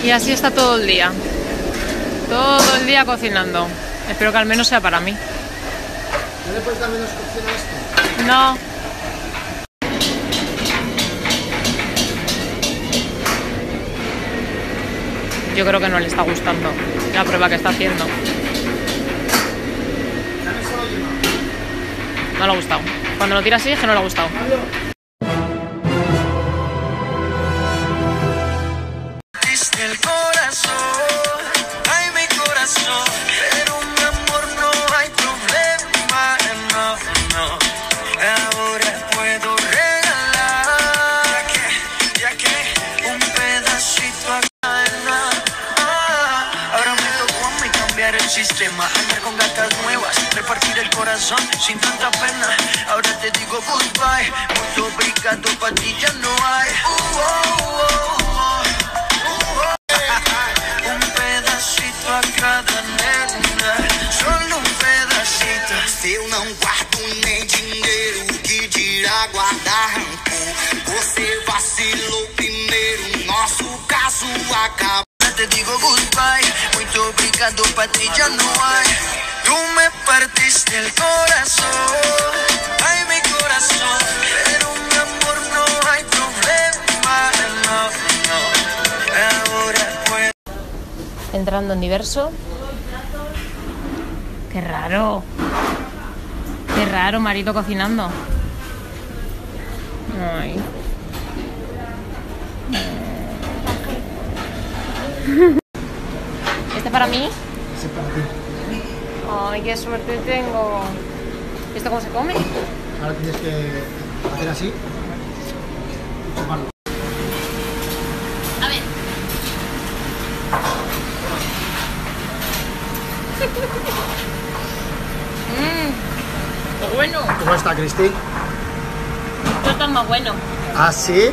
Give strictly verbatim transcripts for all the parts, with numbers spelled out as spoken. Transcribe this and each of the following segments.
Y así está todo el día. Todo el día cocinando. Espero que al menos sea para mí. ¿No le puedes dar menos cocción a esto? No. Yo creo que no le está gustando la prueba que está haciendo. No le ha gustado. Cuando lo tira así es que no le ha gustado. El corazón, ay mi corazón, pero mi amor no hay problema, no, no. Ahora puedo regalar, ya que, ya que un pedacito acá, no. Ah, ahora me tocó a mí cambiar el sistema, andar con gatas nuevas, repartir el corazón sin tanta pena. Ahora te digo goodbye, mucho obrigado, pa' ti ya no hay. Uh, oh, oh, oh. Eu não guardo nem dinheiro, que dirá guardar rancor. Você vacilou primeiro, nosso caso acabou. Te digo goodbye, muito obrigado, pa' ti ya no hay. Tú me partiste el corazón, ay mi corazón, pero mi amor no hay problema, no, no. Ahora puedo. Entrando en diverso. Qué raro. Qué raro, marido cocinando. Ay. ¿Este para mí? Ese para ti. Ay, qué suerte tengo. ¿Esto cómo se come? Ahora tienes que hacer así. Chuparlo. A ver. Mmm, qué bueno. ¿Cómo está, Cristi? Esto está más bueno. ¿Ah, sí?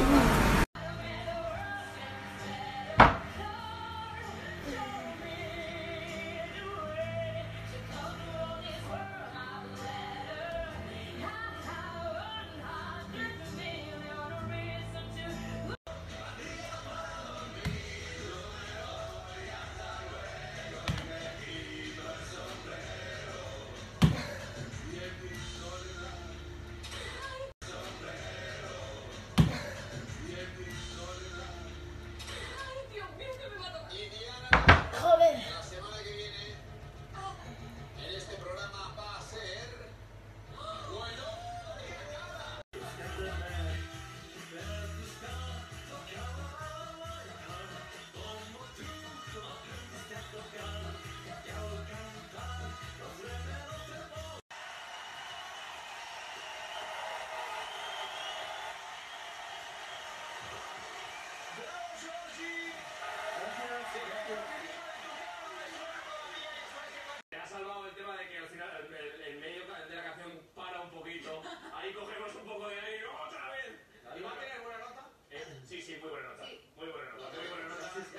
Te ha salvado el tema de que al final el, el medio de la canción para un poquito. Ahí cogemos un poco de aire y otra vez. ¿Y va a tener buena nota? Eh, sí, sí, muy buena nota. Sí. Muy buena nota. Muy buena nota. Muy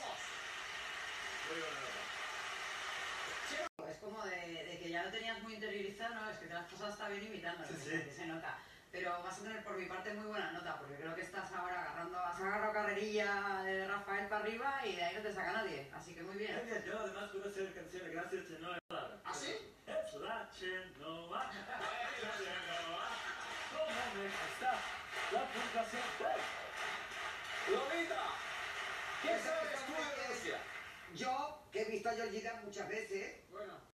buena nota. Es como de, de que ya lo tenías muy interiorizado, ¿no? Es que te las pasado hasta bien imitando, sí, sí. Que se nota. Pero vas a tener por mi parte muy buena nota, porque creo que estás ahora agarrando, has agarrado carrerilla de Rafael para arriba y de ahí no te saca nadie. Así que muy bien. Yo además puedo hacer canciones gracias a no palabra. ¿Ah, sí? No va. ¿Cómo me está la puntuación? Lolita, ¿qué sabes tú de Rusia? Yo, que he visto a Georgina muchas veces, bueno,